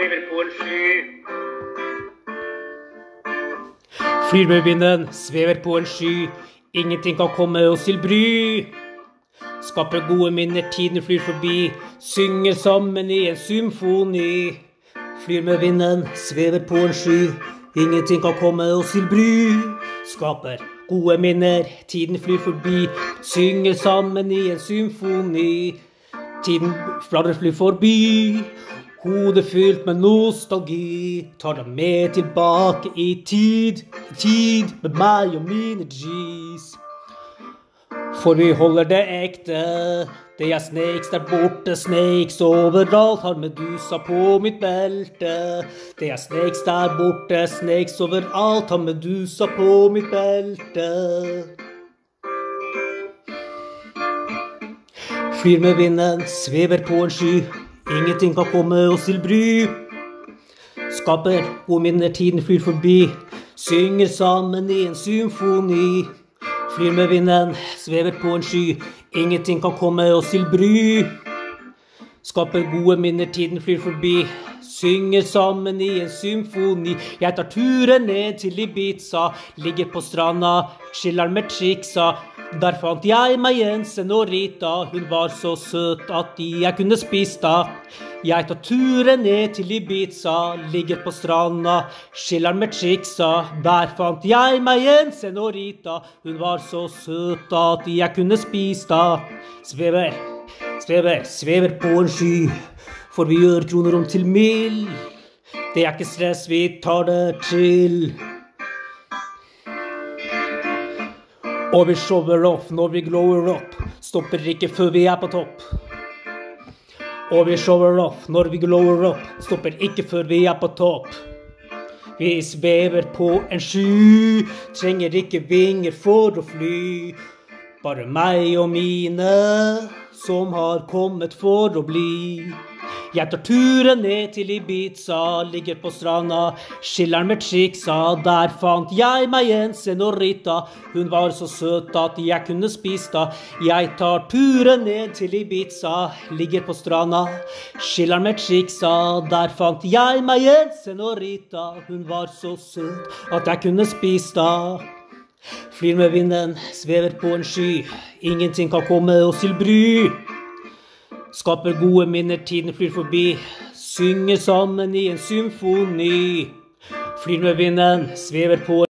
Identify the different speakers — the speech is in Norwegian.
Speaker 1: svever på en sky.
Speaker 2: Flyr med vinden, svever på en sky. Ingenting kan komme oss til bry. Skaper gode minner, tiden flyr forbi. Synger sammen i en symfoni. Flyr med vinden, svever på en sky. Ingenting kan komme oss til bry. Skaper gode minner, tiden flyr forbi. Synger sammen i en symfoni. Tiden flyr forbi. Hodet fylt med nostalgi. Tar deg med tilbake i tid. Tid med meg og mine G's. For vi holder det ekte. Det er snakes der borte, snakes overalt. Har medusa på mitt belte. Det er snakes der borte, snakes overalt. Har medusa på mitt belte. Flyr med vinden, svever på en sky. Ingenting kan komme oss til bry. Skaper gode minner, tiden flyr forbi. Synger sammen i en symfoni. Flyr med vinden, svever på en sky. Ingenting kan komme oss til bry. Skaper gode minner, tiden flyr forbi. Synger sammen i en symfoni. Jeg tar turen ned til Ibiza. Ligger på stranda, chiller med chicksa. Der fant jeg meg en senorita. Hun var så søt at jeg kunne spist da. Jeg tar turen ned til Ibiza. Ligger på stranda, chiller med chicksa. Der fant jeg meg en senorita. Hun var så søt at jeg kunne spist da. Svever, svever, svever på en sky. For vi gjør kroner om til mil. Det er ikke stress, vi tar det chill. Og vi shower off når vi glower opp. Stopper ikke før vi er på topp. Og vi shower off når vi glower opp. Stopper ikke før vi er på topp. Vi svever på en sky. Trenger ikke vinger for å fly. Bare meg og mine som har kommet for å bli. Jeg tar turen ned til Ibiza, ligger på stranda, chiller med chicksa. Der fant jeg meg en senorita. Hun var så søt at jeg kunne spist da. Jeg tar turen ned til Ibiza, ligger på stranda, chiller med chicksa. Der fant jeg meg en senorita. Hun var så søt at jeg kunne spist da. Flyr med vinden, svever på en sky. Ingenting kan komme oss til bry. Skaper gode minner, tiden flyr forbi. Synger sammen i en symfoni. Flyr med vinden, svever på